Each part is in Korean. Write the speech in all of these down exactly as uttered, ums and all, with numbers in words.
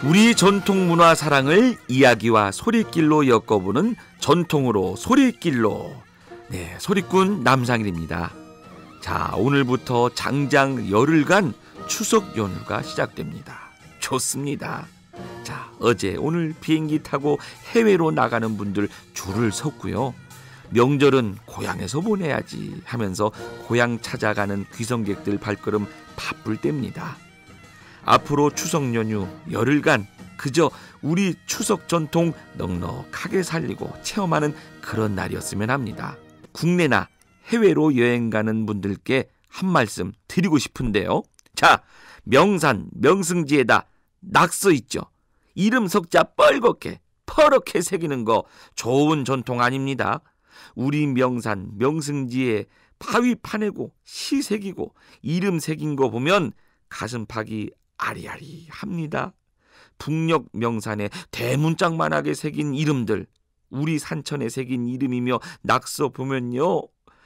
우리 전통 문화 사랑을 이야기와 소리길로 엮어보는 전통으로 소리길로. 네, 소리꾼 남상일입니다. 자, 오늘부터 장장 열흘간 추석 연휴가 시작됩니다. 좋습니다. 자, 어제 오늘 비행기 타고 해외로 나가는 분들 줄을 섰고요. 명절은 고향에서 보내야지 하면서 고향 찾아가는 귀성객들 발걸음 바쁠 때입니다. 앞으로 추석 연휴 열흘간 그저 우리 추석 전통 넉넉하게 살리고 체험하는 그런 날이었으면 합니다. 국내나 해외로 여행 가는 분들께 한 말씀 드리고 싶은데요. 자, 명산 명승지에다 낙서 있죠. 이름 석자 뻘겋게 퍼렇게 새기는 거 좋은 전통 아닙니다. 우리 명산 명승지에 바위 파내고 시 새기고 이름 새긴 거 보면 가슴팍이 아리아리합니다. 북녘 명산에 대문짝만하게 새긴 이름들, 우리 산천에 새긴 이름이며 낙서 보면요,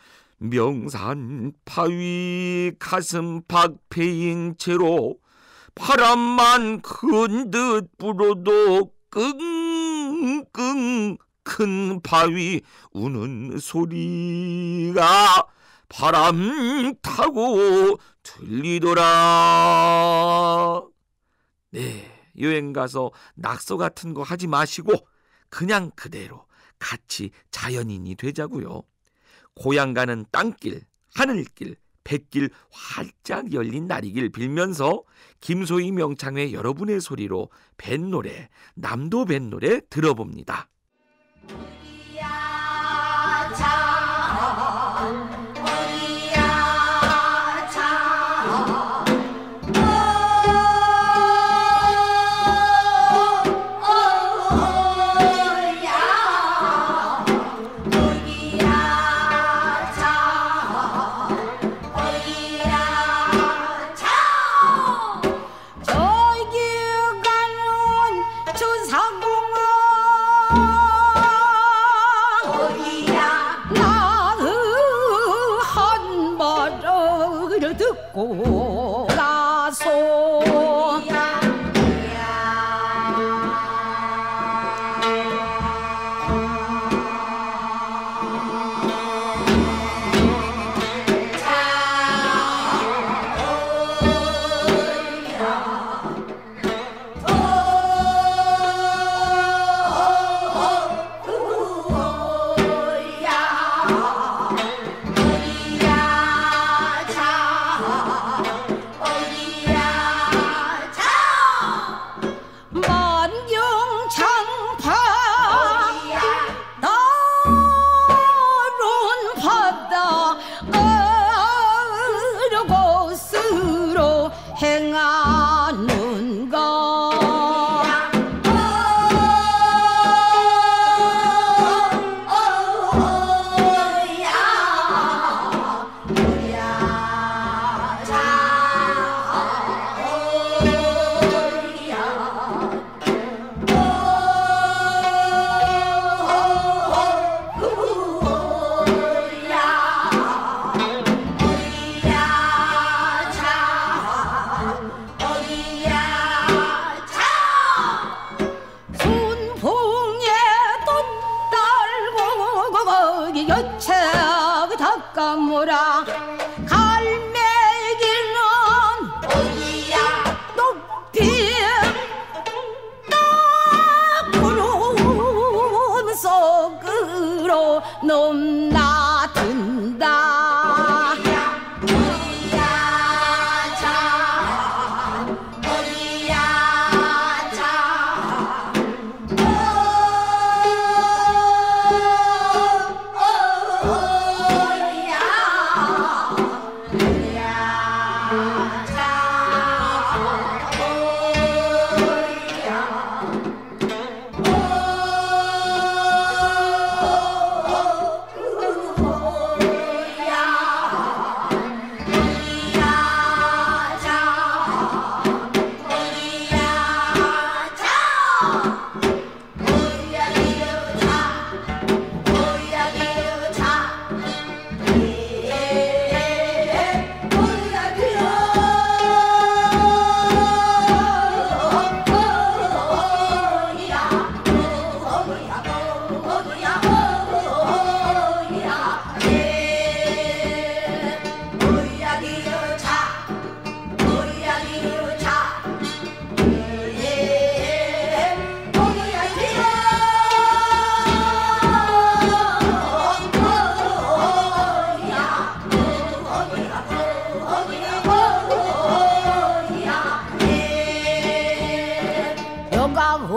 명산 바위 가슴팍 패인 채로 바람만 큰 듯 불어도 끙끙 큰 바위 우는 소리가 바람 타고 들리더라. 네, 여행 가서 낙서 같은 거 하지 마시고 그냥 그대로 같이 자연인이 되자고요. 고향 가는 땅길, 하늘길, 백길 활짝 열린 날이길 빌면서 김소희 명창회 여러분의 소리로 뱃노래, 남도 뱃노래 들어봅니다. 듣고 나서 행하는 것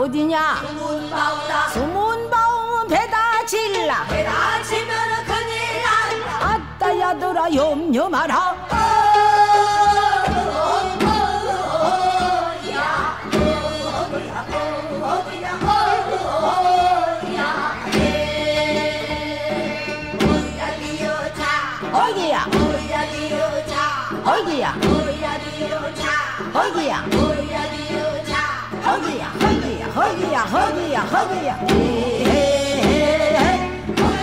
어디냐? 문바우다 수문바우면 배다 질라. 배다 치면은 큰일 난다. 아따 야들아 염려 마라. 어기야 어기야 어기야 허기야 허기야 허기야 허기야 허기야 에헤헤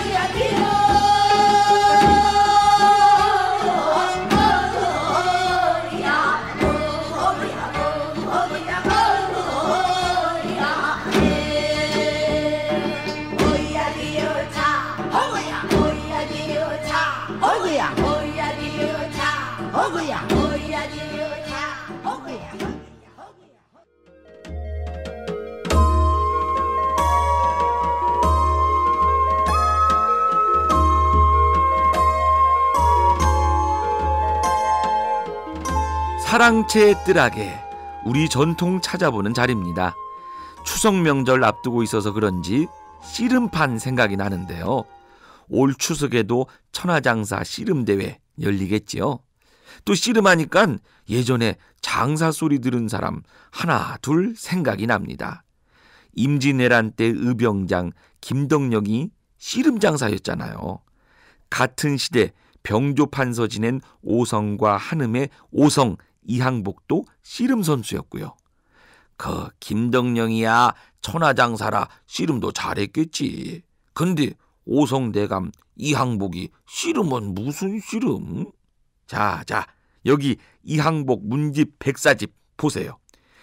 어기야 어기야 사랑채 뜰하게 우리 전통 찾아보는 자리입니다. 추석 명절 앞두고 있어서 그런지 씨름판 생각이 나는데요. 올 추석에도 천하장사 씨름대회 열리겠지요. 또 씨름하니까 예전에 장사 소리 들은 사람 하나 둘 생각이 납니다. 임진왜란 때 의병장 김덕령이 씨름장사였잖아요. 같은 시대 병조판서 지낸 오성과 한음의 오성 이항복도 씨름 선수였고요. 그 김덕령이야 천하장사라 씨름도 잘했겠지. 근데 오성대감 이항복이 씨름은 무슨 씨름? 자, 자, 여기 이항복 문집 백사집 보세요.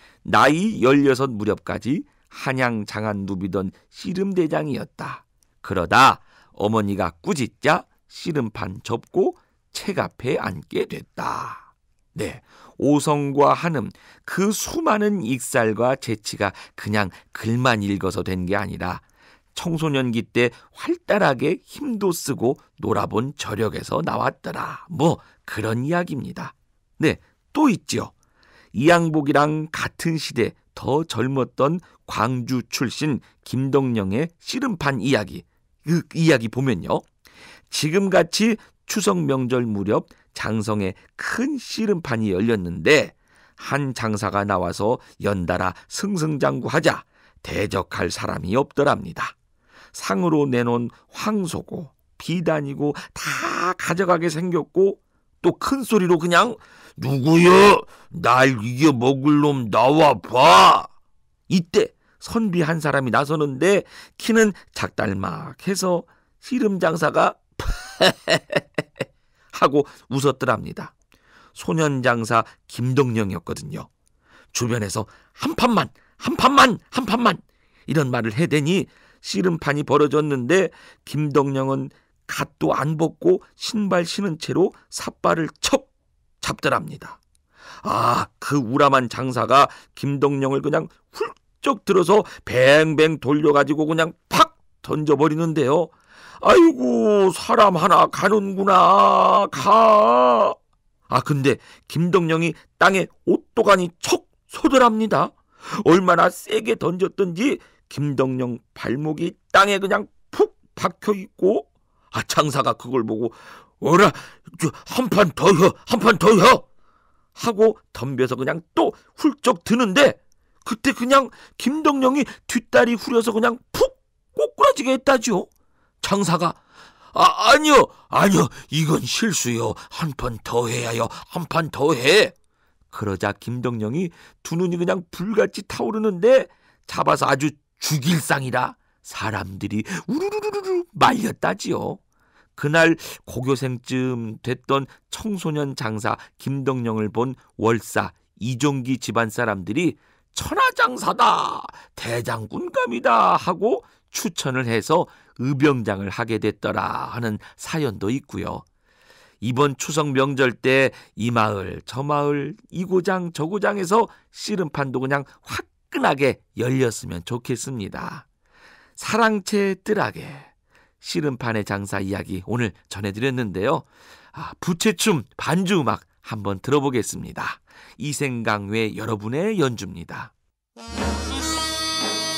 나이 열여섯 무렵까지 한양 장안 누비던 씨름대장이었다. 그러다 어머니가 꾸짖자 씨름판 접고 책앞에 앉게 됐다. 네, 오성과 한음 그 수많은 익살과 재치가 그냥 글만 읽어서 된 게 아니라 청소년기 때 활달하게 힘도 쓰고 놀아본 저력에서 나왔더라. 뭐 그런 이야기입니다. 네, 또 있죠. 이항복이랑 같은 시대 더 젊었던 광주 출신 김덕령의 씨름판 이야기. 그 이야기 보면요. 지금같이 추석 명절 무렵 장성에 큰 씨름판이 열렸는데 한 장사가 나와서 연달아 승승장구하자 대적할 사람이 없더랍니다. 상으로 내놓은 황소고 비단이고 다 가져가게 생겼고 또 큰 소리로 그냥 누구여 날 이겨 먹을 놈 나와봐. 이때 선비 한 사람이 나서는데 키는 작달막해서 씨름장사가 하고 웃었더랍니다. 소년장사 김덕령이었거든요. 주변에서 한 판만 한 판만 한 판만 이런 말을 해대니 씨름판이 벌어졌는데 김덕령은 갓도 안 벗고 신발 신은 채로 삿발을 척 잡더랍니다. 아, 그 우람한 장사가 김덕령을 그냥 훌쩍 들어서 뱅뱅 돌려가지고 그냥 팍 던져버리는데요. 아이고, 사람 하나 가는구나, 가. 아, 근데 김덕령이 땅에 옷도가니 척 쏘더랍니다. 얼마나 세게 던졌던지 김덕령 발목이 땅에 그냥 푹 박혀있고, 아, 장사가 그걸 보고 어라, 한 판 더요, 한 판 더요 하고 덤벼서 그냥 또 훌쩍 드는데 그때 그냥 김덕령이 뒷다리 후려서 그냥 푹 꼬꾸라지게 했다지요. 장사가 아, 아니요 아니요 이건 실수요. 한 판 더 해야요. 한 판 더 해. 그러자 김덕령이 두 눈이 그냥 불같이 타오르는데 잡아서 아주 죽일 상이라 사람들이 우르르르르 말렸다지요. 그날 고교생쯤 됐던 청소년 장사 김덕령을 본 월사 이종기 집안 사람들이 천하장사다, 대장군감이다 하고 추천을 해서 의병장을 하게 됐더라 하는 사연도 있고요. 이번 추석 명절 때 이 마을 저 마을 이 고장 저 고장에서 씨름판도 그냥 화끈하게 열렸으면 좋겠습니다. 사랑채 뜰하게 씨름판의 장사 이야기 오늘 전해드렸는데요. 아, 부채춤 반주음악 한번 들어보겠습니다. 이생강의 여러분의 연주입니다.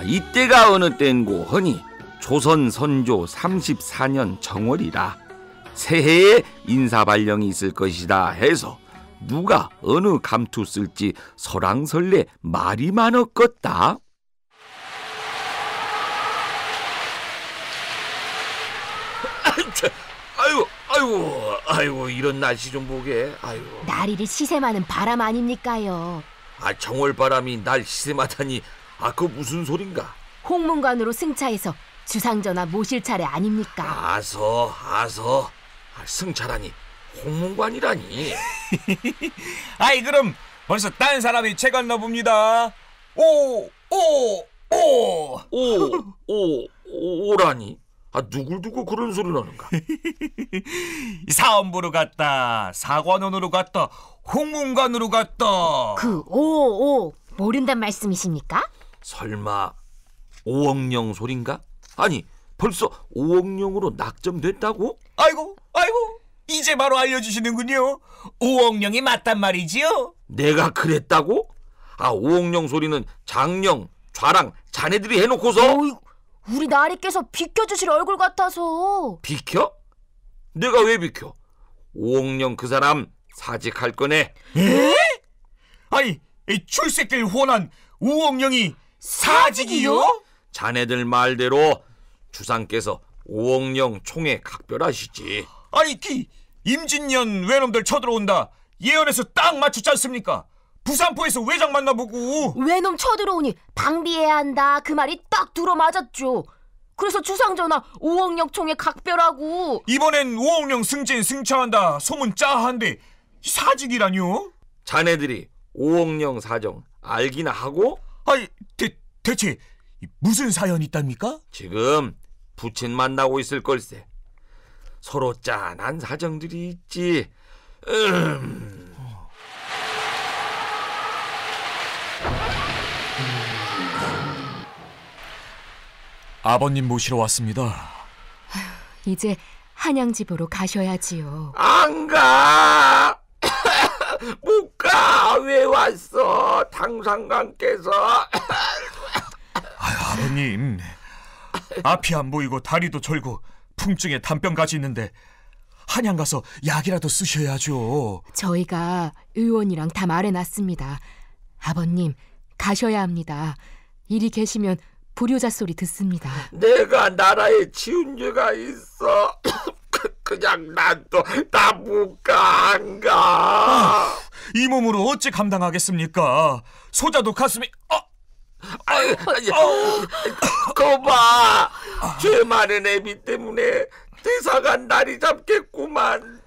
이때가 어느 때인고 허니 조선 선조 삼십사 년 정월이라 새해에 인사발령이 있을 것이다 해서 누가 어느 감투 쓸지 설왕설래 말이 많았겠다. 아이고 아이고 아이고 이런 날씨 좀 보게. 아이고 나리를 시샘하는 바람 아닙니까요? 아 정월바람이 날 시샘하다니. 아 그 무슨 소린가? 홍문관으로 승차해서 주상전하 모실 차례 아닙니까? 아서 아서 아, 승차라니 홍문관이라니. 아이 그럼 벌써 딴 사람이 채 갔나 봅니다. 오, 오, 오. 오, 오, 오, 오라니? 아 누굴 두고 그런 소리 나는가? 사원부로 갔다, 사관원으로 갔다, 홍문관으로 갔다. 그 오오 모른단 말씀이십니까? 설마 오억령 소린가? 아니 벌써 오억령으로 낙점됐다고? 아이고, 아이고, 이제 바로 알려주시는군요. 오억령이 맞단 말이지요? 내가 그랬다고? 아 오억령 소리는 장령, 좌랑 자네들이 해놓고서. 어이, 우리 나리께서 비켜주실 얼굴 같아서. 비켜? 내가 왜 비켜? 오억령 그 사람 사직할 거네. 에? 아니 이 출세길 호난 오억령이 사직이요? 자네들 말대로 주상께서 오억령 총에 각별하시지. 아니 기 임진년 외놈들 쳐들어온다 예언에서 딱 맞췄지 않습니까? 부산포에서 외장 만나보고. 외놈 쳐들어오니 방비해야 한다 그 말이 딱 들어맞았죠. 그래서 주상전하 오억령 총에 각별하고. 이번엔 오억령 승진 승차한다 소문 짜한데 사직이라뇨? 자네들이 오억령 사정 알기나 하고? 아니 대, 대체 무슨 사연이 있답니까? 지금 부친 만나고 있을 걸세. 서로 짠한 사정들이 있지. 음... 아버님 모시러 왔습니다. 이제 한양집으로 가셔야지요. 안 가! 못 가! 왜 왔어? 당상관께서. 아유, 아버님 앞이 안 보이고 다리도 절고 풍증에 단병까지 있는데 한양 가서 약이라도 쓰셔야죠. 저희가 의원이랑 다 말해놨습니다. 아버님 가셔야 합니다. 이리 계시면 불효자 소리 듣습니다. 내가 나라에 지은 죄가 있어. 그냥 난도 나 못 가. 안 가. 아, 이 몸으로 어찌 감당하겠습니까? 소자도 가슴이 어! 아유, 아유, 거봐. 죄 많은 애비 때문에 대사가 날이 잡겠구만.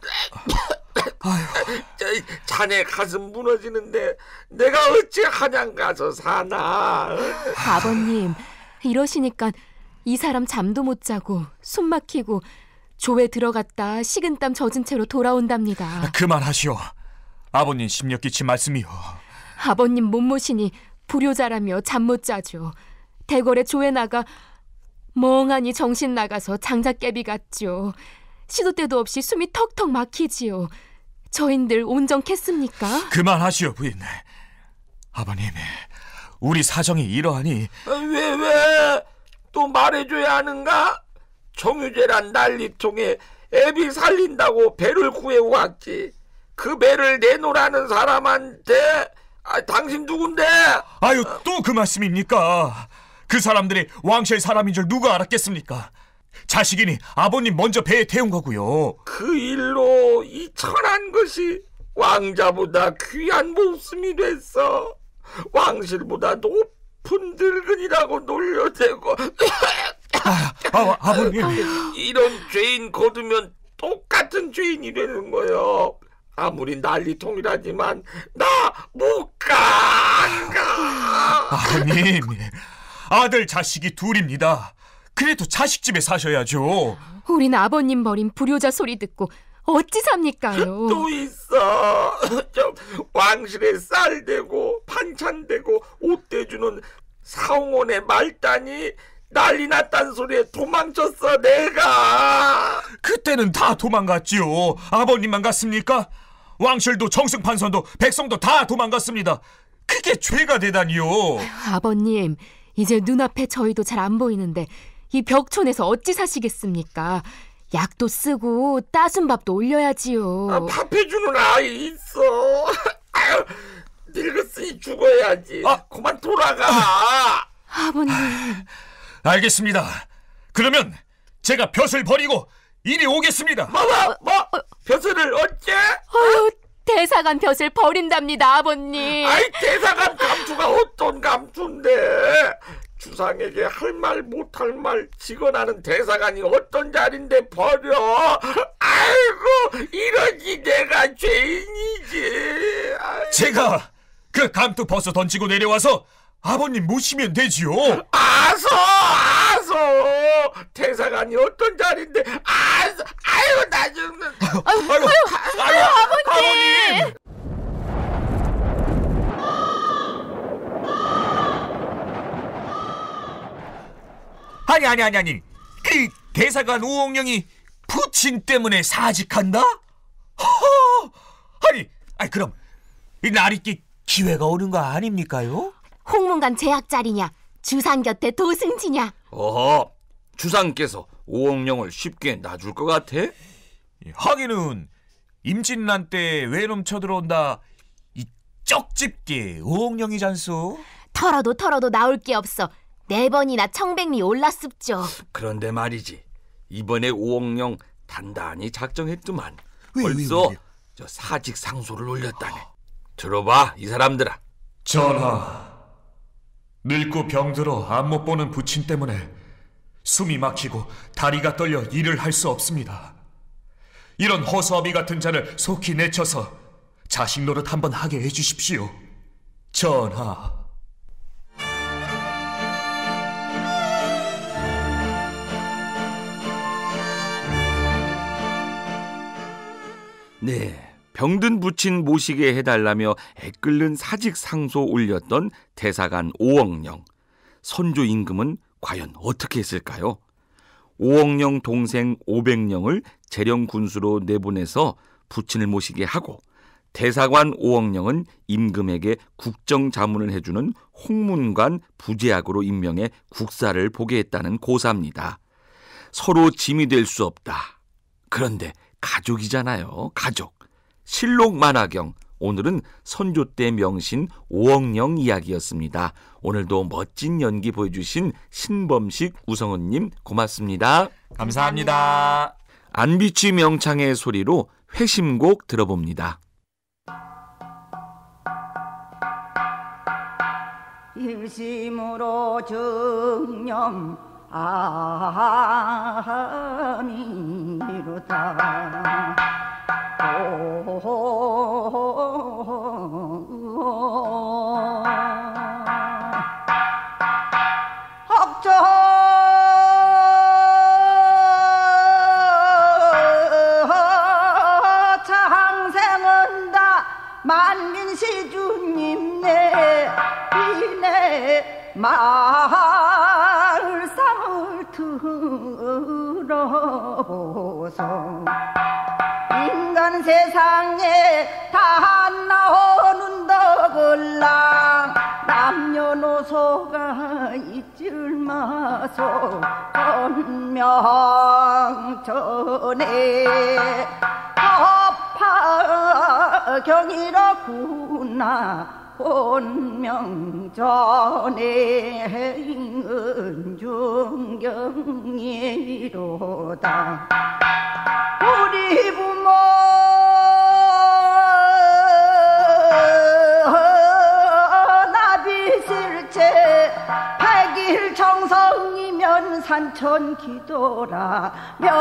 저, 자네 가슴 무너지는데 내가 어찌 한양 가서 사나. 아버님 이러시니까 이 사람 잠도 못 자고 숨 막히고 조에 들어갔다 식은땀 젖은 채로 돌아온답니다. 그만하시오. 아버님 심력 끼친 말씀이요. 아버님 못 모시니 불효자라며 잠 못 자죠. 대궐에 조에 나가 멍하니 정신 나가서 장작개비 같죠. 시도 때도 없이 숨이 턱턱 막히지요. 저인들 온정했습니까? 그만하시오 부인. 아버님 우리 사정이 이러하니. 왜 왜? 또 말해줘야 하는가? 정유재란 난리통에 애비 살린다고 배를 구해왔지. 그 배를 내놓으라는 사람한테 아, 당신 누군데? 아유 또 그 말씀입니까? 그 사람들이 왕실 사람인 줄 누가 알았겠습니까? 자식이니 아버님 먼저 배에 태운 거고요. 그 일로 이 천한 것이 왕자보다 귀한 목숨이 됐어. 왕실보다 높은 늙은이라고 놀려대고. 아, 아, 아버님 이런 죄인 거두면 똑같은 죄인이 되는 거요. 아무리 난리통이라지만 나 못 가. 안 가. 아버님 아들 자식이 둘입니다. 그래도 자식 집에 사셔야죠. 우린 아버님 버린 불효자 소리 듣고 어찌 삽니까요? 또 있어. 저 왕실에 쌀 대고 반찬 대고 옷 대주는 사홍원의 말단이 난리 났단 소리에 도망쳤어 내가. 그때는 다 도망갔지요. 아버님만 갔습니까? 왕실도 정승판선도 백성도 다 도망갔습니다. 그게 죄가 되다니요. 아버님 이제 눈앞에 저희도 잘 안 보이는데 이 벽촌에서 어찌 사시겠습니까? 약도 쓰고 따순 밥도 올려야지요. 아, 밥해주는 아이 있어. 아유, 늙었으니 죽어야지. 아, 그만 돌아가. 아버님. 알겠습니다. 그러면 제가 벼슬 버리고 이리 오겠습니다. 뭐, 뭐, 뭐? 벼슬을 어째? 아유, 대사관 벼슬 버린답니다, 아버님. 아이, 대사관 감투가 어떤 감투인데? 주상에게 할 말 못할 말 직언하는 대사관이 어떤 자리인데 버려? 아이고, 이러지 내가 죄인이지. 아이고. 제가 그 감투 벗어 던지고 내려와서 아버님 모시면 되지요. 아서 아서 대사관이 어떤 자리인데 아서 아이고 나 죽는. 아이고, 아이고, 아이고, 아버님. 아니 아니 아니 아니 그 대사관 오옥령이 부친 때문에 사직한다? 허! 아니 아니 그럼 이 날이끼 기회가 오는 거 아닙니까요? 홍문관 제약자리냐, 주상 곁에 도승지냐. 어허, 주상께서 오옥령을 쉽게 놔줄 것 같아? 하기는 임진란 때 외놈 쳐들어온다 이 쪽집게 오옥령이잖소. 털어도 털어도 나올 게 없어. 네 번이나 청백리 올랐습죠. 그런데 말이지, 이번에 오옥령 단단히 작정했더만 왜, 벌써 왜, 왜? 저 사직 상소를 올렸다네. 들어봐 이 사람들아. 전하, 늙고 병들어 안 못 보는 부친 때문에 숨이 막히고 다리가 떨려 일을 할 수 없습니다. 이런 허수아비 같은 자를 속히 내쳐서 자식 노릇 한번 하게 해주십시오. 전하. 네, 병든 부친 모시게 해달라며 애끓는 사직 상소 올렸던 대사관 오옥령. 선조 임금은 과연 어떻게 했을까요? 오옥령 동생 오백령을 재령 군수로 내보내서 부친을 모시게 하고, 대사관 오옥령은 임금에게 국정자문을 해주는 홍문관 부제학으로 임명해 국사를 보게 했다는 고사입니다. 서로 짐이 될 수 없다. 그런데 가족이잖아요. 가족. 실록 만화경. 오늘은 선조 때 명신 오옥령 이야기였습니다. 오늘도 멋진 연기 보여주신 신범식, 우성은님 고맙습니다. 감사합니다. 안비치 명창의 소리로 회심곡 들어봅니다. 일심으로 정념 아미로다. 학저 창생은 다 만민시주님 내 이내 말상을 들어보소. 인간 세상에 다 나오는 덕을랑 남녀노소가 잊을 마소. 헌명전에 법화경이라구나. 본명전에 은중경이로다. 우리 부모 나비실체 백일 정성이면 산천 기도라.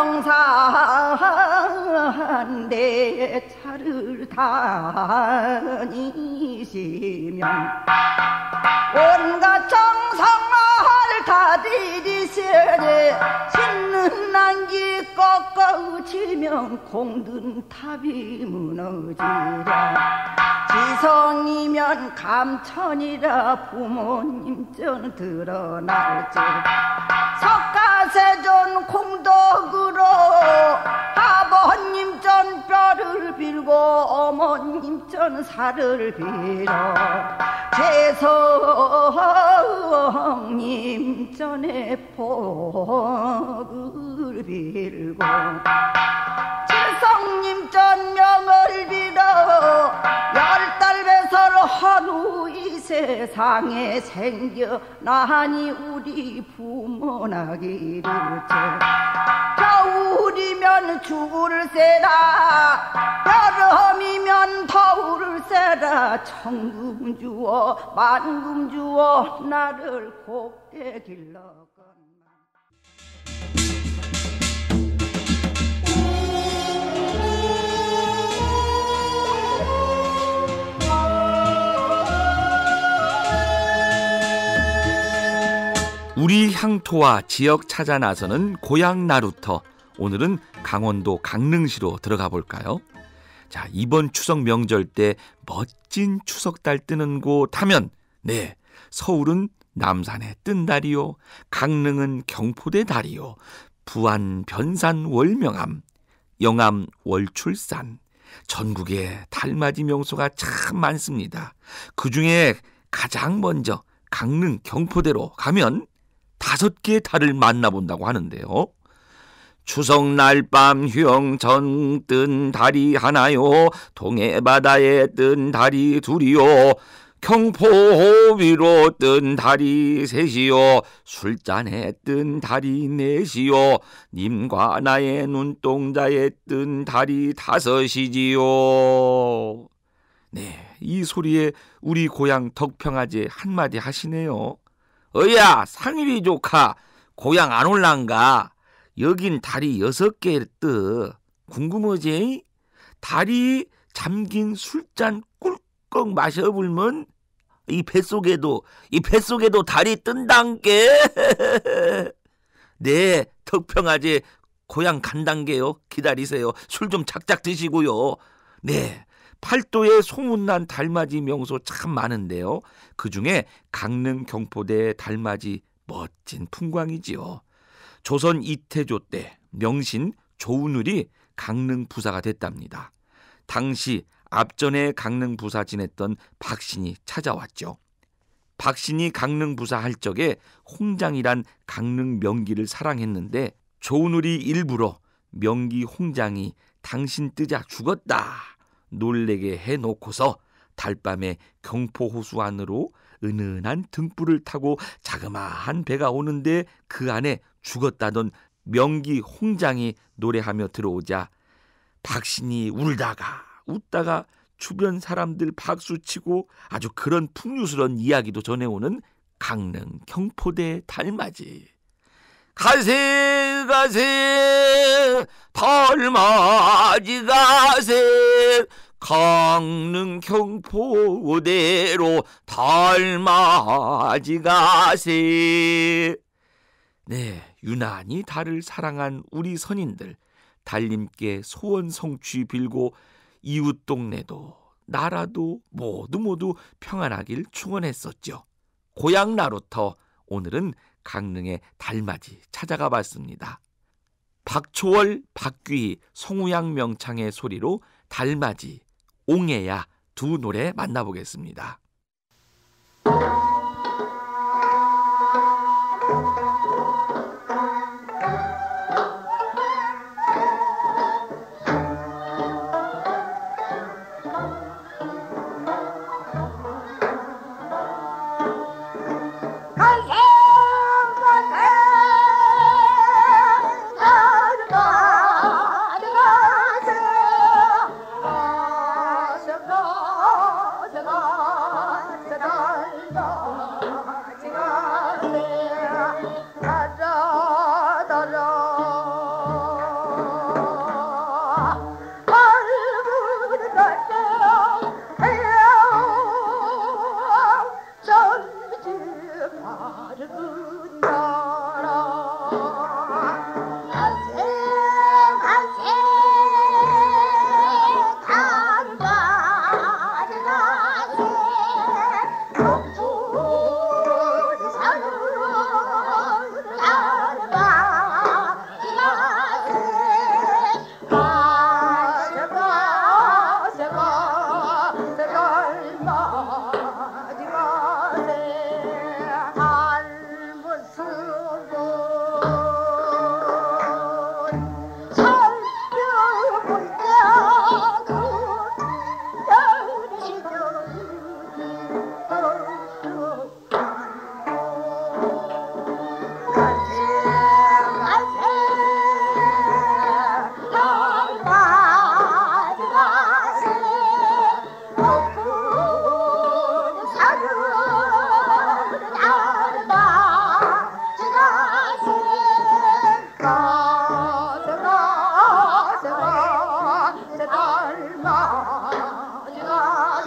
명사한데 차를 다니시면 온갖 정성을 다 들이시네. 신는 난기 꺾어지면 공든 탑이 무너지랴. 지성이면 감천이라 부모님 전 드러날지. 석가세존 공덕으로 아버님 전 뼈를 빌고 빌고 어머님 전사를 빌어 재성님 전에 복을 빌고 재성님 전 명을 빌어 열달 배설 한후 이 세상에 생겨나니 우리 부모나기를 겨울이면 죽을세라 여름이면 더울세라 천금 주어 만금 주어 나를 곱게 길러건만. 우리 향토와 지역 찾아 나서는 고향 나루터. 오늘은 강원도 강릉시로 들어가 볼까요? 자, 이번 추석 명절 때 멋진 추석달 뜨는 곳 하면 네, 서울은 남산의 뜬 달이요, 강릉은 경포대 달이요, 부안 변산 월명암, 영암 월출산, 전국에 달맞이 명소가 참 많습니다. 그중에 가장 먼저 강릉 경포대로 가면 다섯 개의 달을 만나본다고 하는데요. 추석날 밤 휴영전 뜬 달이 하나요, 동해바다에 뜬 달이 둘이요, 경포 위로 뜬 달이 셋이요, 술잔에 뜬 달이 넷이요, 님과 나의 눈동자에 뜬 달이 다섯이지요. 네, 이 소리에 우리 고향 덕평아재 한마디 하시네요. 어야, 상일이 조카 고향 안 올란가? 여긴 달이 여섯 개 뜨. 궁금하지? 달이 잠긴 술잔 꿀꺽 마셔불면 이 뱃속에도 이 뱃속에도 달이 뜬단게. 네, 덕평아재 고향 간단게요. 기다리세요. 술 좀 작작 드시고요. 네, 팔도에 소문난 달맞이 명소 참 많은데요. 그중에 강릉 경포대 달맞이 멋진 풍광이지요. 조선 이태조 때 명신 조운울이 강릉 부사가 됐답니다. 당시 앞전에 강릉 부사 지냈던 박신이 찾아왔죠. 박신이 강릉 부사 할 적에 홍장이란 강릉 명기를 사랑했는데 조운울이 일부러 명기 홍장이 당신 뜨자 죽었다 놀래게 해놓고서 달밤에 경포호수 안으로 은은한 등불을 타고 자그마한 배가 오는데 그 안에 죽었다던 명기 홍장이 노래하며 들어오자 박신이 울다가 웃다가 주변 사람들 박수치고 아주 그런 풍류스러운 이야기도 전해오는 강릉 경포대 달맞이. 가세 가세 달맞이 가세 강릉 경포대로 달맞이 가세. 네, 유난히 달을 사랑한 우리 선인들 달님께 소원 성취 빌고 이웃 동네도 나라도 모두 모두 평안하길 축원했었죠. 고향 나루터, 오늘은 강릉의 달맞이 찾아가 봤습니다. 박초월, 박귀희, 송우양 명창의 소리로 달맞이, 옹해야 두 노래 만나보겠습니다. 가세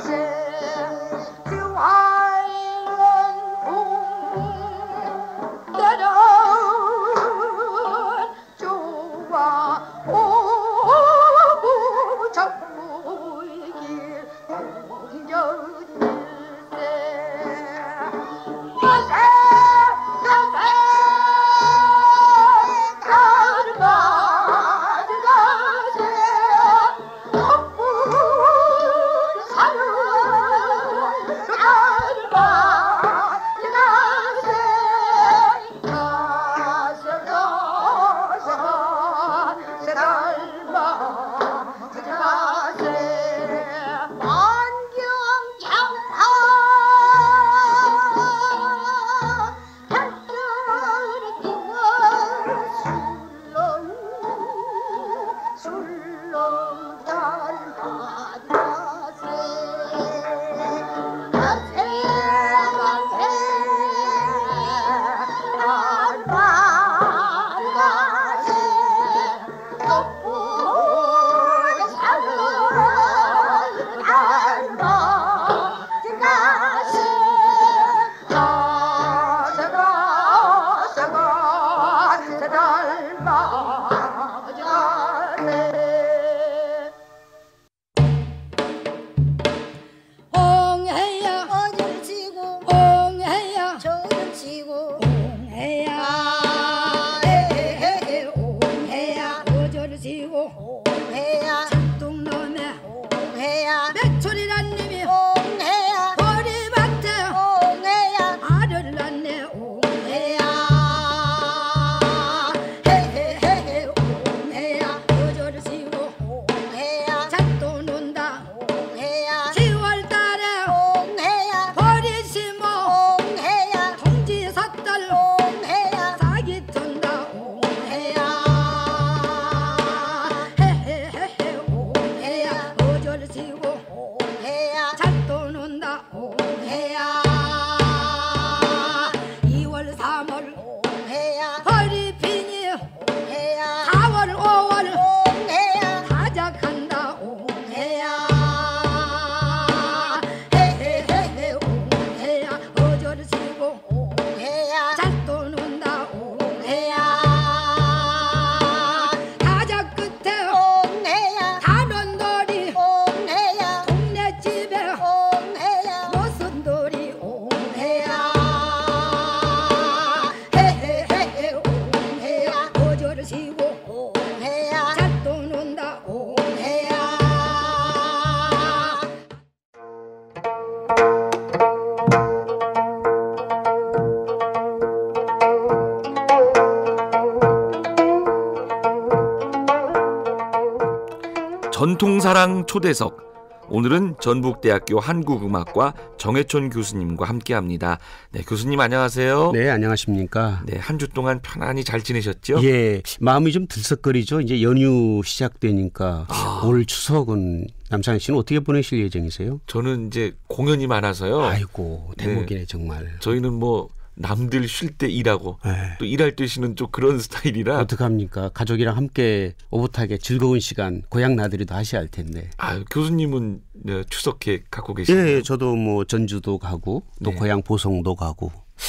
전통사랑 초대석. 오늘은 전북대학교 한국음악과 정해촌 교수님과 함께합니다. 네, 교수님 안녕하세요. 네, 안녕하십니까. 네, 한 주 동안 편안히 잘 지내셨죠? 예, 마음이 좀 들썩거리죠. 이제 연휴 시작되니까. 아. 올 추석은 남창희 씨는 어떻게 보내실 예정이세요? 저는 이제 공연이 많아서요. 아이고, 대목이네. 네. 정말. 저희는 뭐 남들 쉴 때 일하고 에이. 또 일할 때 쉬는 좀 그런 스타일이라. 어떡합니까? 가족이랑 함께 오붓하게 즐거운 시간 고향 나들이도 하셔야 할 텐데. 아, 교수님은 추석 계획 갖고 계시나요? 예, 저도 뭐 전주도 가고 또 네. 고향 보성도 가고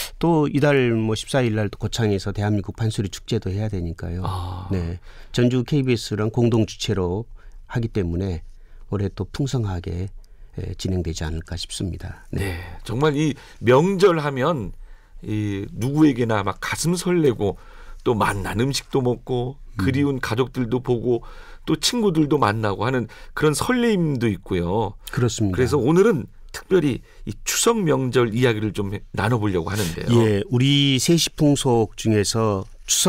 또 이달 뭐 십사일 날 고창에서 대한민국 판소리 축제도 해야 되니까요. 아. 네, 전주 케이비에스랑 공동 주최로 하기 때문에 올해 또 풍성하게 진행되지 않을까 싶습니다. 네, 네 정말 이 명절 하면 이 누구에게나 막 가슴 설레고 또 맛난 음식도 먹고 그리운 음. 가족들도 보고 또 친구들도 만나고 하는 그런 설레임도 있고요. 그렇습니다. 그래서 오늘은 특별히 이 추석 명절 이야기를 좀 나눠보려고 하는데요. 예, 우리 세시풍속 중에서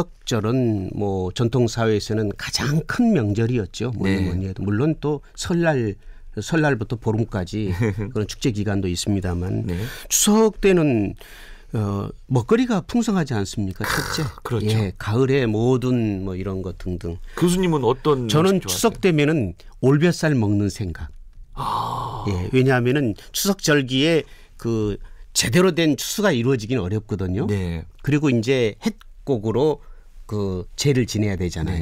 추석절은 뭐 전통 사회에서는 가장 큰 명절이었죠. 뭐니 네. 뭐니 해도 물론 또 설날 설날부터 보름까지 그런 축제 기간도 있습니다만 네. 추석 때는 어, 먹거리가 풍성하지 않습니까? 첫째. 그렇죠. 예, 가을에 모든 뭐 이런 것 등등. 교수님은 어떤? 저는 추석 되면은 올벼살 먹는 생각. 아. 예, 왜냐하면은 추석 절기에 그 제대로 된 추수가 이루어지기는 어렵거든요. 네. 그리고 이제 햇곡으로 그 제를 지내야 되잖아요. 네.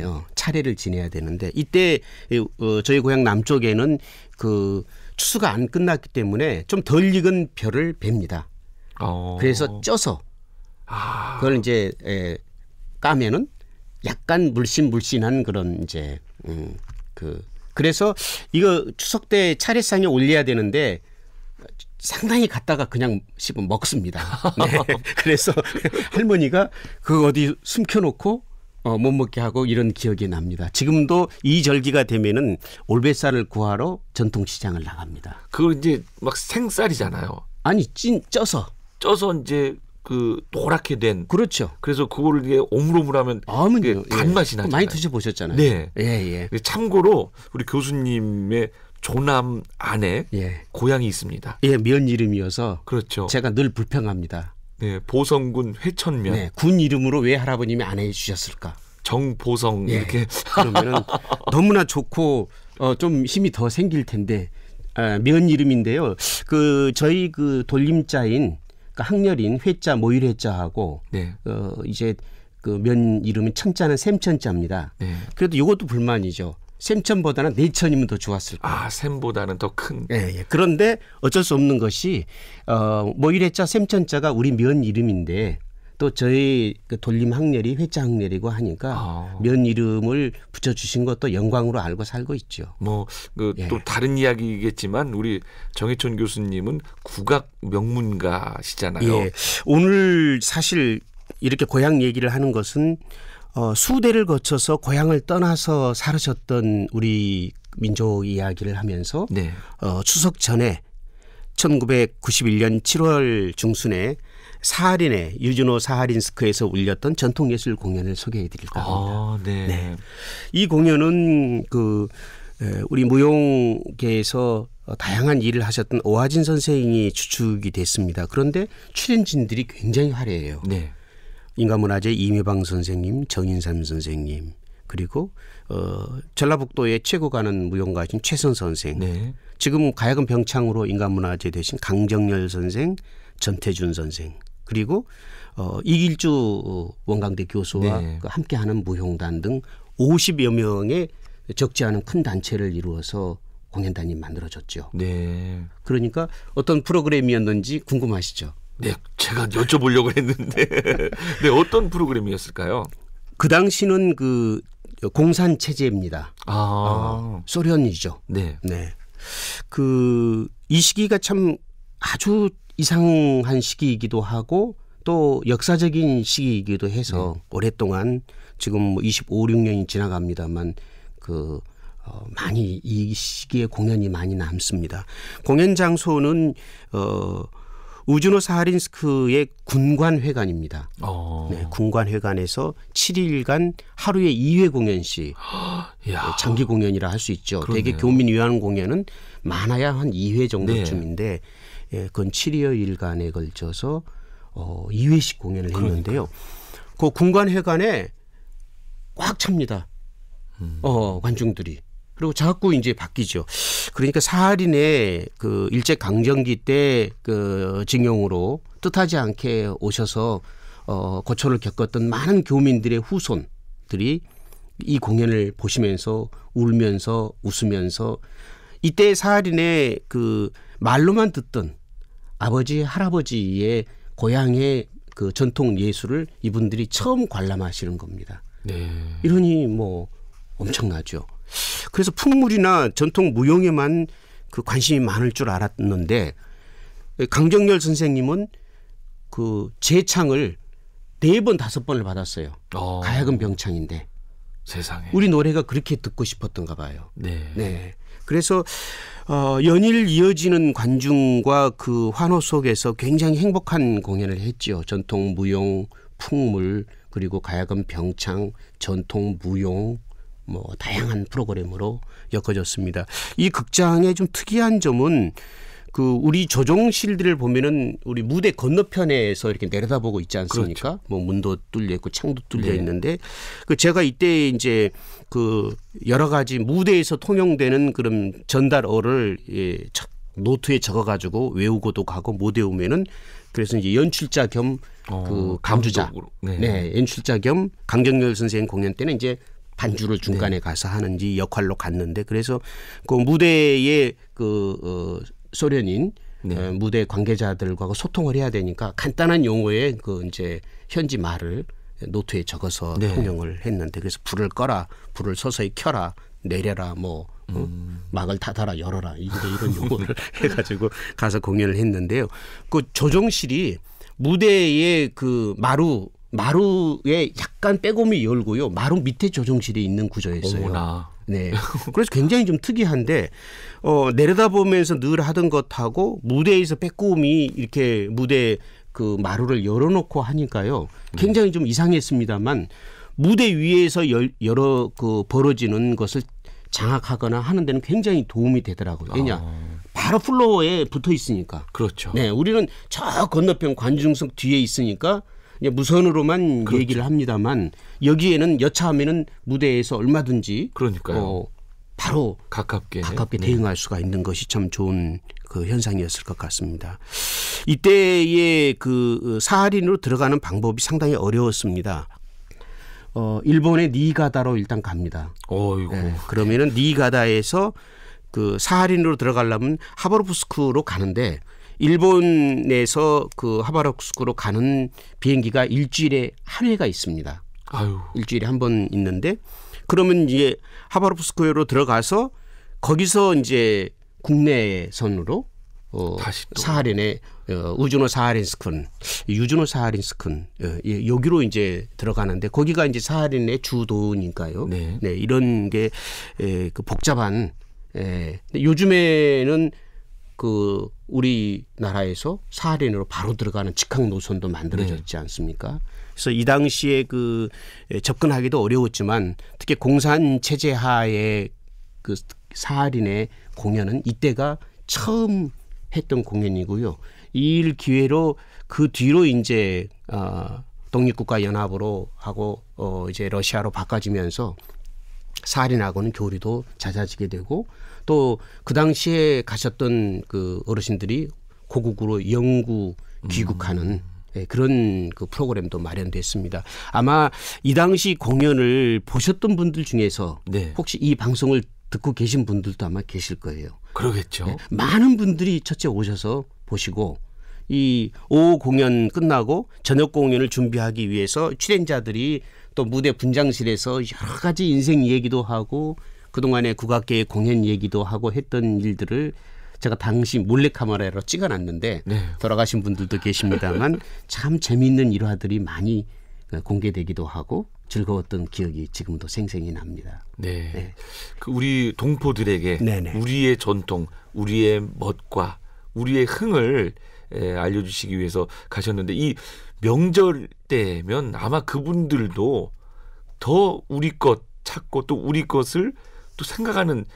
차례를 지내야 되는데 이때 어, 저희 고향 남쪽에는 그 추수가 안 끝났기 때문에 좀 덜 익은 벼를 뱁니다. 어. 그래서 쪄서 아. 그걸 이제 에, 까면은 약간 물씬물씬한 그런 이제 음, 그 그래서 이거 추석 때 차례상에 올려야 되는데 상당히 갖다가 그냥 씹어 먹습니다. 네. 그래서 할머니가 그거 어디 숨겨놓고 어, 못 먹게 하고 이런 기억이 납니다. 지금도 이 절기가 되면은 올뱃살을 구하러 전통시장을 나갑니다. 그거 이제 막 생쌀이잖아요. 아니 찐 쪄서. 쪄서 이제 그 노랗게 된. 그렇죠. 그래서 그거를 이게 오물오물하면 아무요. 단맛이 예. 나잖아요. 많이 드셔보셨잖아요. 네. 예, 예. 참고로 우리 교수님의 조남 아내 예. 고향이 있습니다. 예, 면 이름이어서 그렇죠. 제가 늘 불평합니다. 네, 보성군 회천면. 네, 군 이름으로 왜 할아버님이 안 해주셨을까? 정보성 예. 이렇게. 그러면은 너무나 좋고 어, 좀 힘이 더 생길 텐데 아, 면 이름인데요. 그 저희 그 돌림자인 그 학렬인 회자 모일회자하고 네. 어, 이제 그 면 이름은 천자는 샘천자입니다. 네. 그래도 이것도 불만이죠. 샘천보다는 내천이면 더 좋았을 거예요. 아, 샘보다는 더 큰. 예, 예. 그런데 어쩔 수 없는 것이 어, 모일회자 샘천자가 우리 면 이름인데 또 저희 그 돌림 학렬이 회자 학렬이고 하니까 아. 면 이름을 붙여주신 것도 영광으로 알고 살고 있죠. 뭐 그 또 예. 다른 이야기겠지만 우리 정해촌 교수님은 국악 명문가시잖아요. 예. 오늘 사실 이렇게 고향 얘기를 하는 것은 어, 수대를 거쳐서 고향을 떠나서 살으셨던 우리 민족 이야기를 하면서 네. 어, 추석 전에 천구백구십일 년 칠월 중순에 사하린의 유진호 사하린스크에서 울렸던 전통예술 공연을 소개해 드릴까 합니다. 아, 네. 네. 이 공연은 그 에, 우리 무용계에서 다양한 일을 하셨던 오하진 선생이 주축이 됐습니다. 그런데 출연진들이 굉장히 화려해요. 네. 인간문화재 이매방 선생님, 정인삼 선생님, 그리고 어, 전라북도의 최고 가는 무용가신 최선 선생, 네. 지금 가야금 병창으로 인간문화재 되신 강정열 선생, 전태준 선생, 그리고 어, 이길주 원광대 교수와 네. 그 함께하는 무용단 등 오십여 명의 적지 않은 큰 단체를 이루어서 공연단이 만들어졌죠. 네. 그러니까 어떤 프로그램이었는지 궁금하시죠? 네, 제가 여쭤보려고 했는데 네, 어떤 프로그램이었을까요? 그 당시는 그 공산 체제입니다. 아, 어, 소련이죠. 네. 네. 그 이 시기가 참 아주 이상한 시기이기도 하고 또 역사적인 시기이기도 해서 네. 오랫동안 지금 뭐 이십오, 육 년이 지나갑니다만 그 어, 많이 이 시기에 공연이 많이 남습니다. 공연 장소는 어 우주노 사하린스크의 군관회관입니다. 어. 네, 군관회관에서 칠 일간 하루에 이 회 공연씩 야. 장기 공연이라 할 수 있죠. 그러네요. 대개 교민 위한 공연은 많아야 한 이 회 정도쯤인데 네. 예, 그건 칠여 일간에 걸쳐서 어, 이 회씩 공연을 했는데요. 그러니까. 그 군관회관에 꽉 찹니다. 음. 어, 관중들이. 그리고 자꾸 이제 바뀌죠. 그러니까 사하린의 그 일제 강점기 때 그 징용으로 뜻하지 않게 오셔서 어 고초를 겪었던 많은 교민들의 후손들이 이 공연을 보시면서 울면서 웃으면서 이때 사하린의 그 말로만 듣던 아버지 할아버지의 고향의 그 전통 예술을 이분들이 처음 관람하시는 겁니다. 네. 이러니 뭐 엄청나죠. 그래서 풍물이나 전통 무용에만 그 관심이 많을 줄 알았는데 강정열 선생님은 그 재창을 네 번 다섯 번을 받았어요. 어. 가야금 병창인데 세상에. 우리 노래가 그렇게 듣고 싶었던가 봐요. 네. 네. 그래서 어, 연일 이어지는 관중과 그 환호 속에서 굉장히 행복한 공연을 했죠. 전통 무용, 풍물, 그리고 가야금 병창, 전통 무용 뭐 다양한 프로그램으로 엮어졌습니다. 이 극장의 좀 특이한 점은 그 우리 조종실들을 보면은 우리 무대 건너편에서 이렇게 내려다보고 있지 않습니까? 그렇죠. 뭐 문도 뚫려 있고 창도 뚫려 네. 있는데 그 제가 이때 이제 그 여러 가지 무대에서 통용되는 그런 전달어를 예, 노트에 적어가지고 외우고도 가고 못 외우면은 그래서 이제 연출자 겸 그 어, 감주자, 감독으로. 네. 네, 연출자 겸 강정열 선생 공연 때는 이제 반주를 중간에 네. 가서 하는지 역할로 갔는데 그래서 그 무대에 그 어, 소련인 네. 어, 무대 관계자들과 소통을 해야 되니까 간단한 용어에 그 이제 현지 말을 노트에 적어서 네. 통역을 했는데 그래서 불을 꺼라, 불을 서서히 켜라, 내려라, 뭐 어? 음. 막을 닫아라, 열어라 이런 이런 용어를 해가지고 가서 공연을 했는데요. 그 조정실이 무대에 그 마루 마루에 약간 빼꼼히 열고요. 마루 밑에 조정실이 있는 구조였어요. 어머나. 네. 그래서 굉장히 좀 특이한데 어, 내려다보면서 늘 하던 것하고 무대에서 빼꼼히 이렇게 무대 그 마루를 열어놓고 하니까요. 굉장히 좀 이상했습니다만 무대 위에서 열, 여러 그 벌어지는 것을 장악하거나 하는 데는 굉장히 도움이 되더라고요. 왜냐? 아. 바로 플로어에 붙어 있으니까. 그렇죠. 네, 우리는 저 건너편 관중석 뒤에 있으니까 무선으로만 그렇죠. 얘기를 합니다만 여기에는 여차하면은 무대에서 얼마든지 그러니까요. 어, 바로 가깝게 가깝게 네. 대응할 수가 있는 것이 참 좋은 그 현상이었을 것 같습니다. 이때의 그 사하린으로 들어가는 방법이 상당히 어려웠습니다. 어, 일본의 니가다로 일단 갑니다. 어이고. 네, 그러면은 니가다에서 그 사하린으로 들어가려면 하바롭스크로 가는데 일본에서 그 하바롭스크로 가는 비행기가 일주일에 한 회가 있습니다. 아유. 일주일에 한 번 있는데 그러면 이제 하바롭스크로 들어가서 거기서 이제 국내선으로 어, 다시 또. 사하린의 어, 우주노 사하린스큰, 유주노 사하린스큰 어, 예, 여기로 이제 들어가는데 거기가 이제 사하린의 주도니까요. 네. 네, 이런 게 에, 그 복잡한. 예, 요즘에는 그 우리나라에서 사하린으로 바로 들어가는 직항 노선도 만들어졌지 않습니까? 그래서 이 당시에 그 접근하기도 어려웠지만 특히 공산 체제 하에 그 사하린의 공연은 이때가 처음 했던 공연이고요. 이 일 기회로 그 뒤로 이제 어, 독립국가 연합으로 하고 어, 이제 러시아로 바꿔지면서 사하린하고는 교류도 잦아지게 되고 또 그 당시에 가셨던 그 어르신들이 고국으로 영구 귀국하는 음. 네, 그런 그 프로그램도 마련됐습니다. 아마 이 당시 공연을 보셨던 분들 중에서 네. 혹시 이 방송을 듣고 계신 분들도 아마 계실 거예요. 그러겠죠. 네, 많은 분들이 첫째 오셔서 보시고 이 오후 공연 끝나고 저녁 공연을 준비하기 위해서 출연자들이 또 무대 분장실에서 여러 가지 인생 얘기도 하고 그동안의 국악계의 공연 얘기도 하고 했던 일들을 제가 당시 몰래카메라로 찍어놨는데 네. 돌아가신 분들도 계십니다만 참 재미있는 일화들이 많이 공개되기도 하고 즐거웠던 기억이 지금도 생생히 납니다. 네, 네. 그 우리 동포들에게 네네. 우리의 전통, 우리의 멋과 우리의 흥을 에, 알려주시기 위해서 가셨는데 이 명절 때면 아마 그분들도 더 우리 것 찾고 또 우리 것을 또 생각하는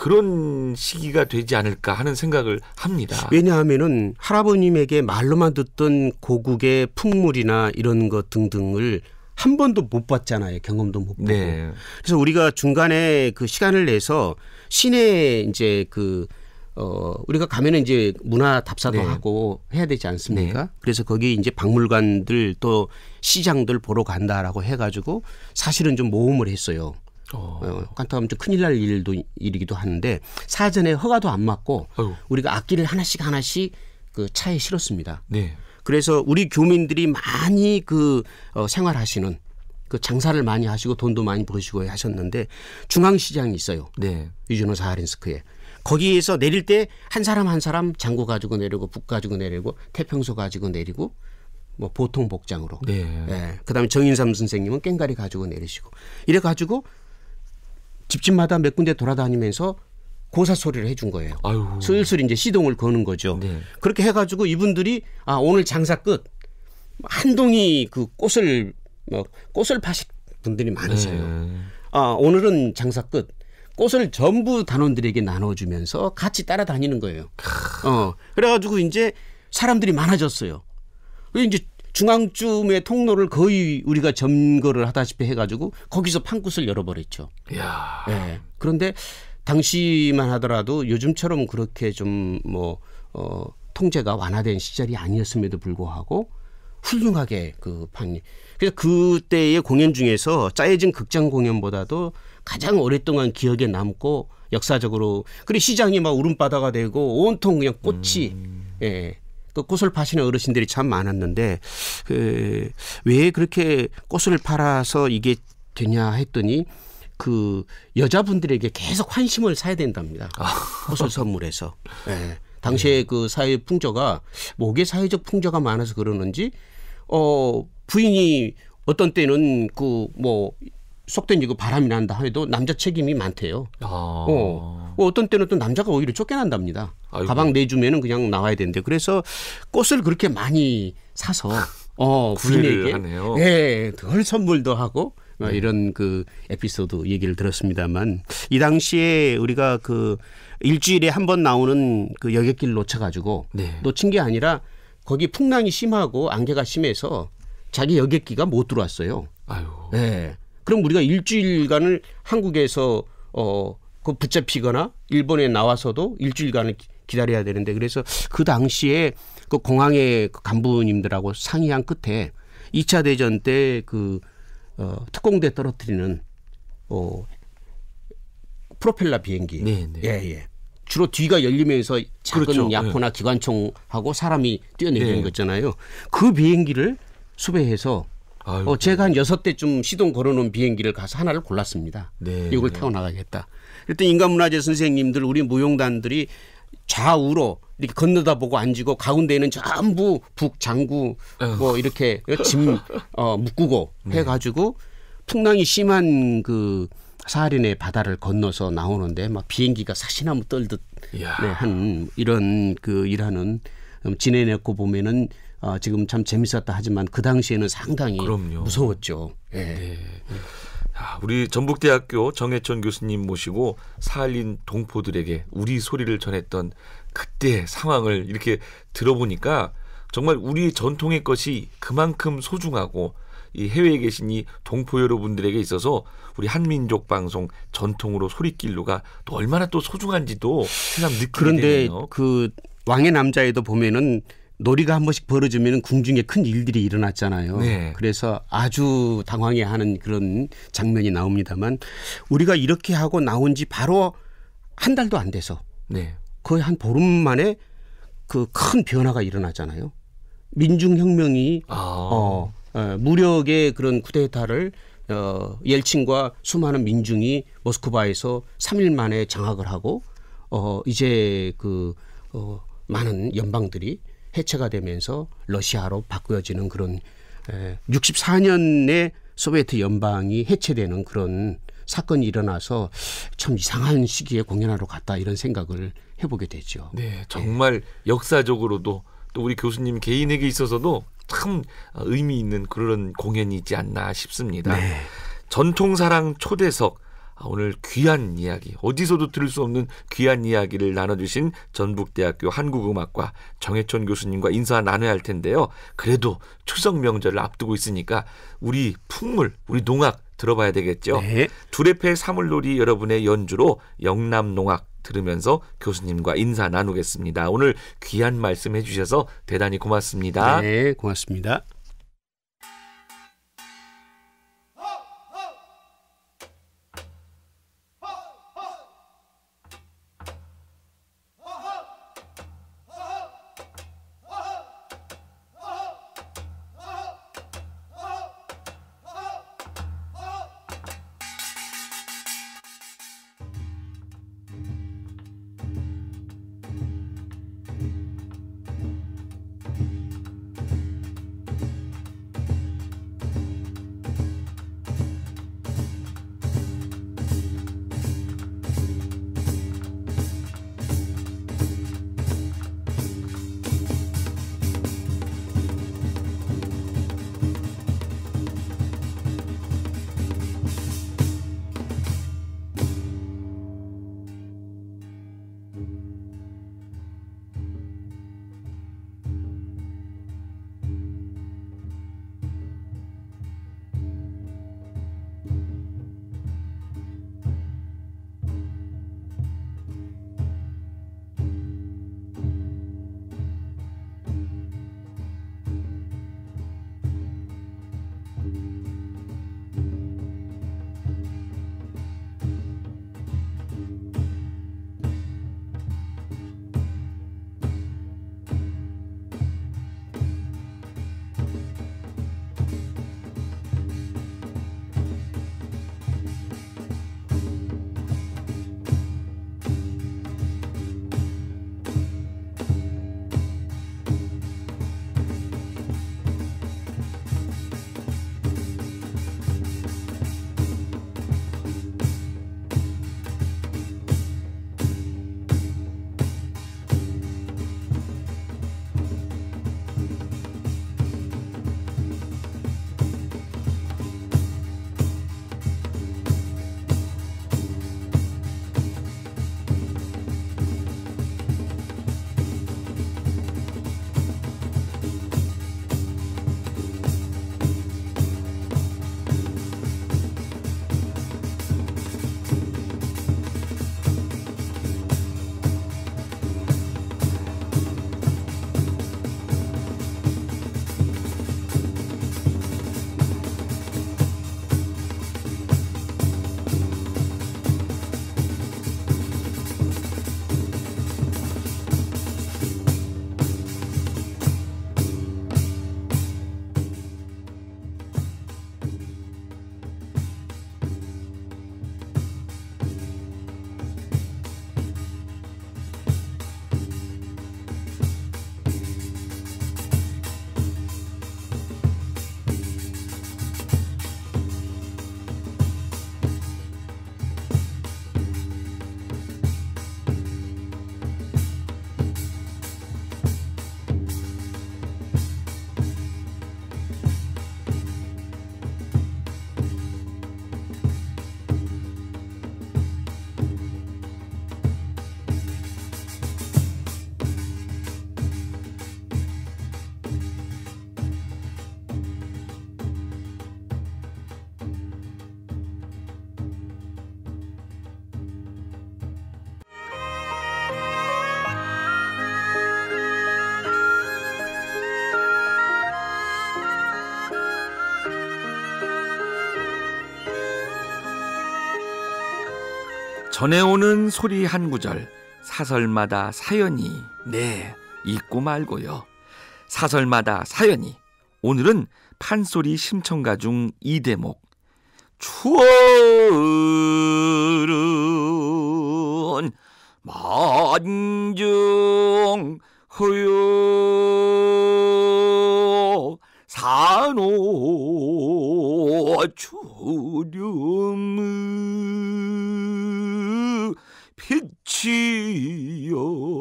그런 시기가 되지 않을까 하는 생각을 합니다. 왜냐하면은 할아버님에게 말로만 듣던 고국의 풍물이나 이런 것 등등을 한 번도 못 봤잖아요. 경험도 못 보고. 네. 그래서 우리가 중간에 그 시간을 내서 시내 이제 그 어, 우리가 가면은 이제 문화 답사도 네. 하고 해야 되지 않습니까? 네. 그래서 거기 이제 박물관들 또 시장들 보러 간다라고 해가지고 사실은 좀 모험을 했어요. 어, 깐타하면 좀 큰일 날 일도 일이기도 하는데 사전에 허가도 안 맞고 어휴. 우리가 악기를 하나씩 하나씩 그 차에 실었습니다. 네. 그래서 우리 교민들이 많이 그 어, 생활하시는 그 장사를 많이 하시고 돈도 많이 버시고 하셨는데 중앙시장이 있어요. 네. 유주노 사하린스크에. 거기에서 내릴 때 한 사람 한 사람 장구 가지고 내리고 북 가지고 내리고 태평소 가지고 내리고 뭐 보통 복장으로. 네. 네. 그다음에 정인삼 선생님은 꽹가리 가지고 내리시고 이래 가지고 집집마다 몇 군데 돌아다니면서 고사 소리를 해준 거예요. 아유. 슬슬 이제 시동을 거는 거죠. 네. 그렇게 해가지고 이분들이 아 오늘 장사 끝 한 동이 그 꽃을 뭐 꽃을 파실 분들이 많으세요. 네. 아 오늘은 장사 끝. 꽃을 전부 단원들에게 나눠주면서 같이 따라다니는 거예요. 어 그래가지고 이제 사람들이 많아졌어요. 이제 중앙쯤의 통로를 거의 우리가 점거를 하다시피 해가지고 거기서 판굿을 열어버렸죠. 이야. 네. 그런데 당시만 하더라도 요즘처럼 그렇게 좀 뭐 어, 통제가 완화된 시절이 아니었음에도 불구하고 훌륭하게 그 판이. 그래서 그때의 공연 중에서 짜여진 극장 공연보다도 가장 오랫동안 기억에 남고 역사적으로 그리고 시장이 막 울음바다가 되고 온통 그냥 꽃이 음. 예. 그 꽃을 파시는 어르신들이 참 많았는데 그 왜 그렇게 꽃을 팔아서 이게 되냐 했더니 그 여자분들에게 계속 환심을 사야 된답니다. 아. 꽃을 선물해서. 예. 당시에 네. 그 사회 풍조가 뭐게 사회적 풍조가 많아서 그러는지 어 부인이 어떤 때는 그 뭐 속된 이거 바람이 난다 해도 남자 책임이 많대요. 아. 어. 어떤 때는 또 남자가 오히려 쫓겨난답니다. 아이고. 가방 내주면은 그냥 나와야 되는데 그래서 꽃을 그렇게 많이 사서 어 부인에게 하네요. 네, 덜 선물도 하고 네. 이런 그 에피소드 얘기를 들었습니다만 이 당시에 우리가 그 일주일에 한 번 나오는 그 여객기를 놓쳐가지고 네. 놓친 게 아니라 거기 풍랑이 심하고 안개가 심해서 자기 여객기가 못 들어왔어요. 아유. 네. 그럼 우리가 일주일간을 한국에서 어, 그 붙잡히거나 일본에 나와서도 일주일간을 기다려야 되는데 그래서 그 당시에 그 공항의 그 간부님들하고 상의한 끝에 이 차 대전 때 그 어, 특공대 떨어뜨리는 어, 프로펠러 비행기. 네, 네. 예, 예. 주로 뒤가 열리면서 작은 그렇죠. 야포나 네. 기관총하고 사람이 뛰어내리는 네. 거잖아요. 그 비행기를 수배해서 어, 제가 한 여섯 대쯤 시동 걸어놓은 비행기를 가서 하나를 골랐습니다. 네. 이걸 타고 나가겠다. 그랬더니 인간문화재 선생님들 우리 무용단들이 좌우로 이렇게 건너다 보고 앉고 가운데에는 전부 북장구 뭐 이렇게 짐 어, 묶고 네. 해가지고 풍랑이 심한 그 사하린의 바다를 건너서 나오는데 막 비행기가 사시나무 떨듯 네, 한 이런 그 일하는 지내냈고 보면은 어, 지금 참 재밌었다 하지만 그 당시에는 상당히 그럼요. 무서웠죠. 예. 네. 야, 우리 전북대학교 정해천 교수님 모시고 사할린 동포들에게 우리 소리를 전했던 그때 상황을 이렇게 들어보니까 정말 우리 전통의 것이 그만큼 소중하고 이 해외에 계신 이 동포 여러분들에게 있어서 우리 한민족 방송 전통으로 소리길로가 또 얼마나 또 소중한지도 새삼 느끼게 그런데 되네요. 그 왕의 남자에도 보면은 놀이가 한 번씩 벌어지면 궁중에 큰 일들이 일어났잖아요. 네. 그래서 아주 당황해하는 그런 장면이 나옵니다만 우리가 이렇게 하고 나온 지 바로 한 달도 안 돼서 네. 거의 한 보름 만에 그 큰 변화가 일어나잖아요. 민중혁명이 아. 어, 어, 무력의 그런 쿠데타를 어, 옐친과 수많은 민중이 모스크바에서 삼 일 만에 장악을 하고 어, 이제 그 어, 많은 연방들이 해체가 되면서 러시아로 바꾸어지는 그런 에, 육십사 년에 소비에트 연방이 해체되는 그런 사건이 일어나서 참 이상한 시기에 공연하러 갔다 이런 생각을 해보게 되죠. 네, 정말 네. 역사적으로도 또 우리 교수님 개인에게 있어서도 참 의미 있는 그런 공연이 있지 않나 싶습니다. 네. 전통사랑 초대석 오늘 귀한 이야기 어디서도 들을 수 없는 귀한 이야기를 나눠주신 전북대학교 한국음악과 정해천 교수님과 인사 나눠야 할 텐데요. 그래도 추석 명절을 앞두고 있으니까 우리 풍물 우리 농악 들어봐야 되겠죠. 네. 두레패 사물놀이 여러분의 연주로 영남농악 들으면서 교수님과 인사 나누겠습니다. 오늘 귀한 말씀 해주셔서 대단히 고맙습니다. 네, 고맙습니다. 전해오는 소리 한 구절, 사설마다 사연이 네 있고 말고요. 사설마다 사연이. 오늘은 판소리 심청가 중 이 대목. 추월은 만정허여 산호 주렴의 빛이여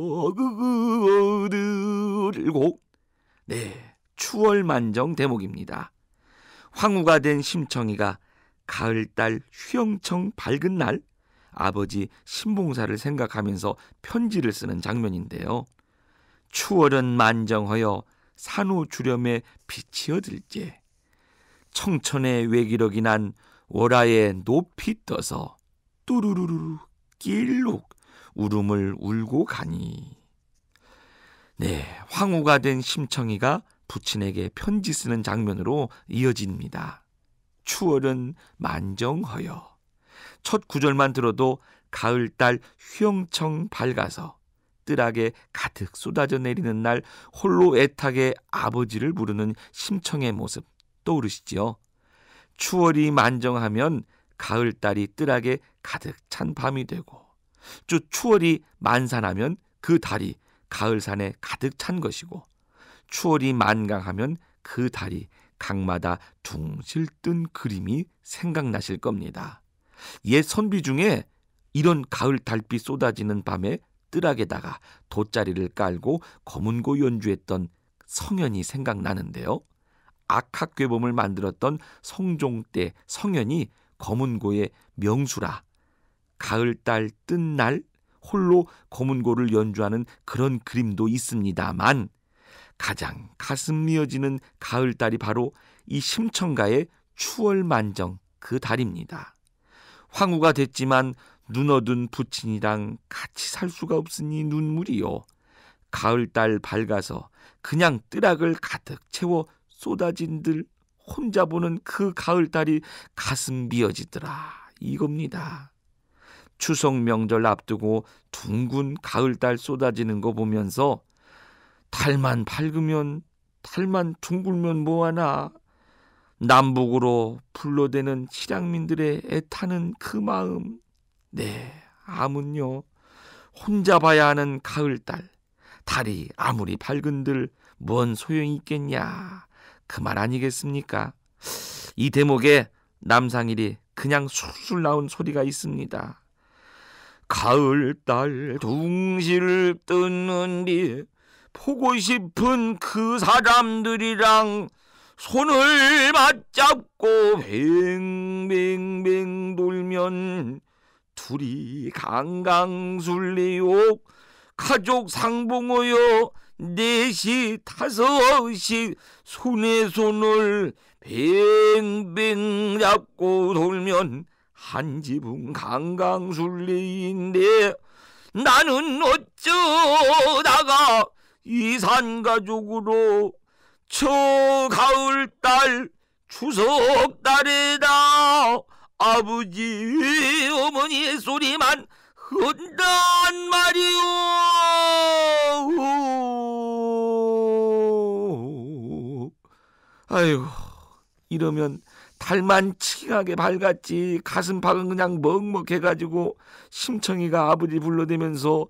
그들고. 네, 추월만정 대목입니다. 황후가 된 심청이가 가을달 휘영청 밝은 날 아버지 신봉사를 생각하면서 편지를 쓰는 장면인데요. 추월은 만정하여 산후 주렴에 빛이 얻을제 청천의 외기력이 난 월하에 높이 떠서 뚜루루루 길룩 울음을 울고 가니. 네, 황후가 된 심청이가 부친에게 편지 쓰는 장면으로 이어집니다. 추월은 만정허여. 첫 구절만 들어도 가을달 휘영청 밝아서 뜰하게 가득 쏟아져 내리는 날 홀로 애타게 아버지를 부르는 심청의 모습 떠오르시지요. 추월이 만정하면 가을달이 뜰하게 가득 찬 밤이 되고, 또 추월이 만산하면 그 달이 가을산에 가득 찬 것이고, 추월이 만강하면 그 달이 강마다 둥실 뜬 그림이 생각나실 겁니다. 옛 선비 중에 이런 가을 달빛 쏟아지는 밤에 뜰악에다가 돗자리를 깔고 검은고 연주했던 성현이 생각나는데요. 악학괴범을 만들었던 성종 때 성현이 검은고의 명수라 가을달 뜬 날 홀로 검은고를 연주하는 그런 그림도 있습니다만, 가장 가슴 미어지는 가을달이 바로 이 심청가의 추월만정 그 달입니다. 황후가 됐지만 눈 얻은 부친이랑 같이 살 수가 없으니 눈물이요. 가을달 밝아서 그냥 뜰악을 가득 채워 쏟아진들 혼자 보는 그 가을달이 가슴 미어지더라 이겁니다. 추석 명절 앞두고 둥근 가을달 쏟아지는 거 보면서 달만 밝으면 달만 둥글면 뭐하나, 남북으로 불러대는 실향민들의 애타는 그 마음. 네, 암은요 혼자 봐야 하는 가을달, 달이 아무리 밝은들 뭔 소용이 있겠냐, 그 말 아니겠습니까? 이 대목에 남상일이 그냥 술술 나온 소리가 있습니다. 가을달 둥실 뜨는디 보고 싶은 그 사람들이랑 손을 맞잡고 뱅뱅뱅 돌면 둘이 강강술래요. 가족 상봉어요. 넷이 다섯이 손에 손을 뱅뱅 잡고 돌면 한 지붕 강강술래인데, 나는 어쩌다가 이산가족으로 저 가을달 추석달에다 아버지 어머니의 소리만 흔단 말이오. 아이고, 이러면 달만 칭하게 밝았지 가슴팍은 그냥 먹먹해가지고 심청이가 아버지 불러대면서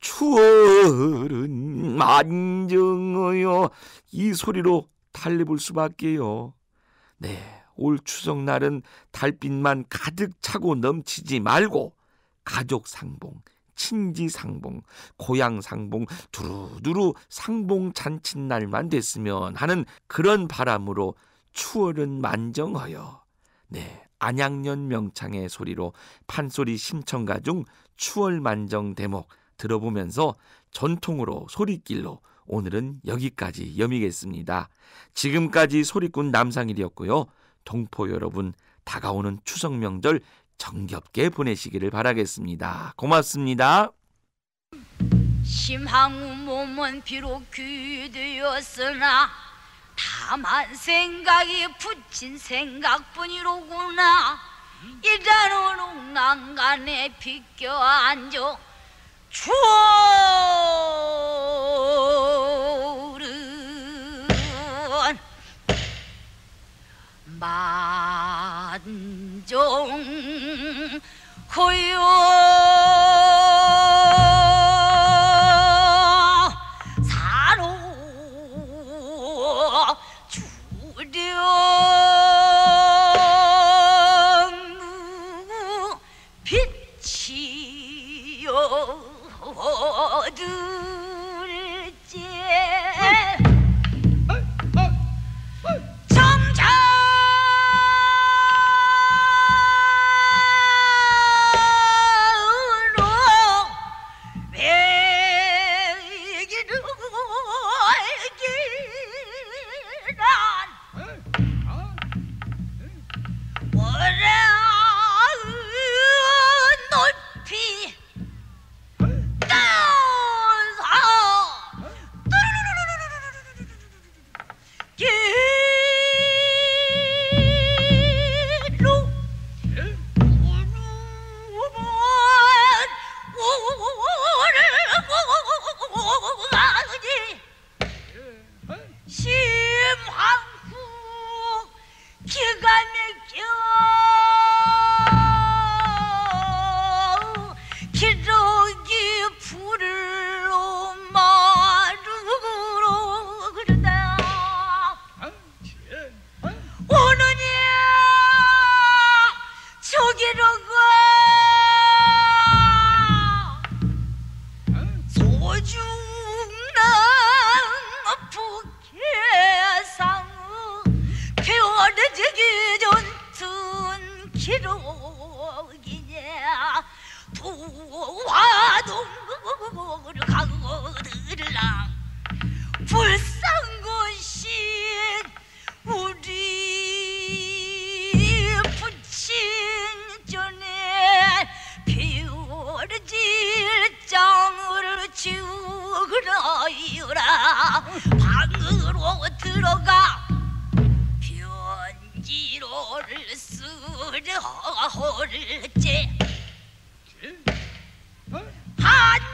추월은 만정어여 이 소리로 달래볼 수밖에요. 네, 올 추석날은 달빛만 가득 차고 넘치지 말고 가족 상봉, 친지 상봉, 고향 상봉, 두루두루 상봉 잔칫날만 됐으면 하는 그런 바람으로 추월은 만정하여. 네, 안양년 명창의 소리로 판소리 심청가 중 추월만정 대목 들어보면서 전통으로 소리길로 오늘은 여기까지 여미겠습니다. 지금까지 소리꾼 남상일이었고요. 동포 여러분, 다가오는 추석 명절 정겹게 보내시기를 바라겠습니다. 고맙습니다. 심항우 몸은 비록 귀되었으나 다만 생각이 부친 생각뿐이로구나. 이자노는 난간에 비껴 앉아 추월은 만종 호요 사로 주령 빛이여 들제 정자 심한후 기가 막혀 기러기 불로 마르고 그러다 오느냐 저기로가 소중한 북해상의 표어지기 전튼 기록이냐 도화동을 가거들라 불쌍고신 우리 부친 전에 비오르질 장을 지으라이라 방으로 들어가 편지로를 쓰려 홀제 한